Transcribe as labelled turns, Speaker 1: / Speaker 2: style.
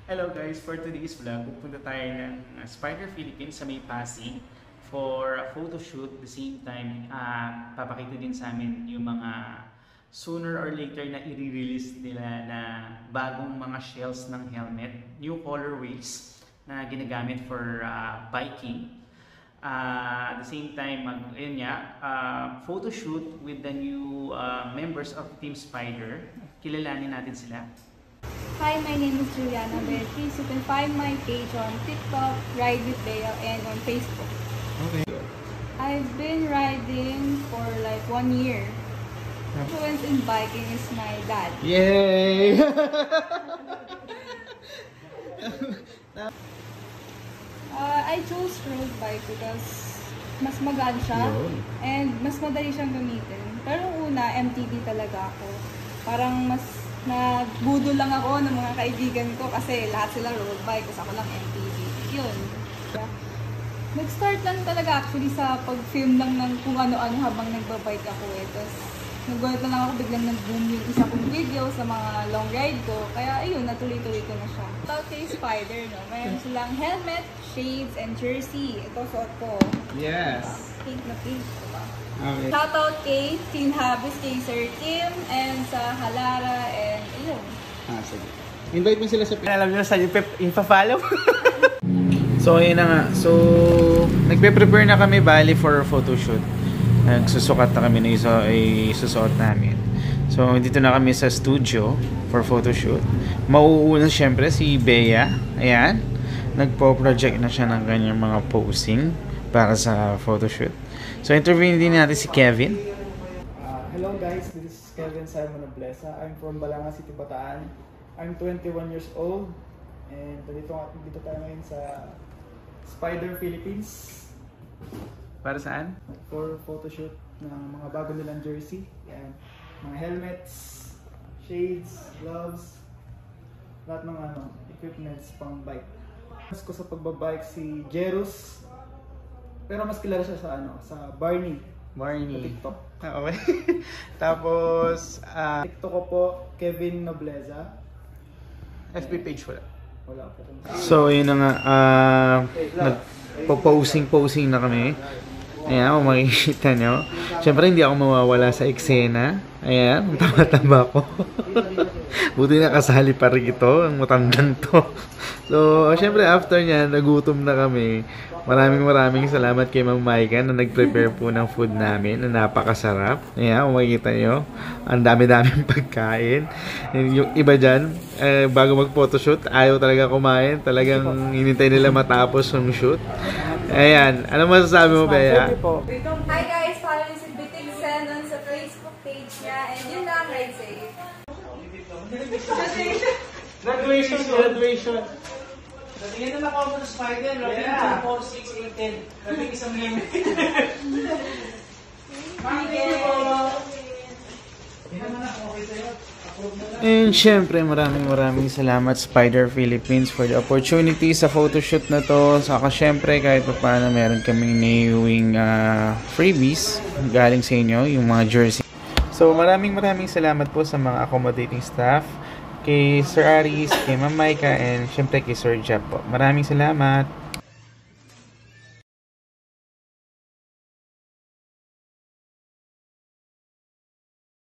Speaker 1: Hello guys, for today's vlog, pupunta tayo ng Spider Philippines sa May Pasig for a photo shoot. At the same time, papakita din sa amin yung mga sooner or later na i-release nila na bagong mga shells ng helmet, new colorways na ginagamit for biking. At the same time, photo shoot with the new members of Team Spider. Kilalanin natin sila.
Speaker 2: Hi, my name is Juliana Beatriz. You can find my page on TikTok, Ride with Bea, and on Facebook.
Speaker 1: Okay.
Speaker 2: I've been riding for like 1 year. Influence in biking is my dad.
Speaker 1: Yay!
Speaker 2: I chose road bike because mas magaan siya and mas madali siyang gamitin. Pero una, MTB talaga ako. Parang mas nagbudo lang ako ng mga kaibigan ko kasi lahat sila road bike, kasi ako lang MTB. Yun. Nag-start lang talaga actually sa pag-film lang ng kung ano-ano habang nagbabike ako eh. Tapos nag-gulat na lang ako, biglang nag-boom yung isa kong video sa mga long ride ko. Kaya ayun, natuloy-tuloy ko na siya. About kay Spider, no? Mayroon silang helmet, shades, and jersey. Ito suot ko.
Speaker 1: Yes!
Speaker 2: Pink na pink. Diba?
Speaker 1: Okay.
Speaker 2: Shoutout kay Team Habis, kay Sir Kim, and sa Halara, and ayun.
Speaker 1: Sige. Invite mo sila sa... Alam nyo saan yung pa-follow? So, ayun na nga. So, nagpe-prepare na kami bali for photoshoot. Nagsusukat na kami na isusuot namin. So, dito na kami sa studio for photoshoot. Mauuna syempre si Bea. Ayan. Nagpo-project na siya ng kanyang mga posing para sa photoshoot. So, interviewin din natin si Kevin.
Speaker 3: Hello guys, this is Kevin Simon Noblesa. I'm from Balanga City, Bataan. I'm 21 years old. And dito tayo ngayon sa Spider Philippines.
Speaker 1: Para saan?
Speaker 3: For photoshoot ng mga bago nilang jersey. Yan. Mga helmets, shades, gloves, lahat ng equipments pang bike. Mas ko sa pagbabike si Jerus. Pero mas kilala siya sa Barney. Sa TikTok.
Speaker 1: Okay. Tapos,
Speaker 3: TikTok ko po, Kevin Nobleza.
Speaker 1: FB page wala.
Speaker 3: Wala po.
Speaker 1: So, yun na nga. Nagpo-posing na kami. Ayan, kung makikita nyo. Siyempre, hindi ako mawawala sa eksena. Ayan, tama-tama ko. Buti na kasali pa rin ito, ang matandang to. So, siyempre, after niya, nagutom na kami. Maraming salamat kay Ma'am Maika na nag-prepare po ng food namin na napakasarap. Ayan, kung makikita nyo, ang dami-daming pagkain. Yung iba dyan, bago mag-photoshoot, ayaw talaga kumain. Talagang hinintay nila matapos yung shoot. Ayan, ano masasabi mo, Bea?
Speaker 2: Hi guys, follow me si Bitig Senon sa Facebook page niya. And yun lang, ride safe.
Speaker 4: Graduation. Tingnan na ako sa Spider, Robin 2, 4, 6, 8, 10. Rabing isang limit.
Speaker 1: And syempre, maraming salamat Spider Philippines for the opportunity sa photoshoot na to. Saka syempre, kahit pa paano meron kaming naiuwing freebies galing sa inyo, yung mga jersey. So maraming salamat po sa mga accommodating staff, kay Sir Aris, kay Ma'am Maika, and syempre kay Sir Jap po. Maraming salamat.